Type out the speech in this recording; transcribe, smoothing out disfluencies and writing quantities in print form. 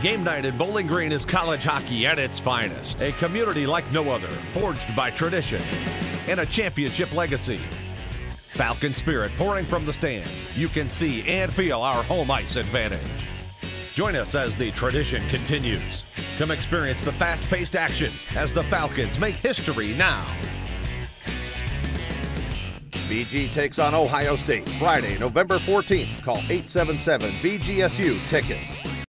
Game night in Bowling Green is college hockey at its finest. A community like no other, forged by tradition and a championship legacy. Falcon spirit pouring from the stands. You can see and feel our home ice advantage. Join us as the tradition continues. Come experience the fast-paced action as the Falcons make history now. BG takes on Ohio State Friday, November 14th. Call 877-BGSU-TICKET.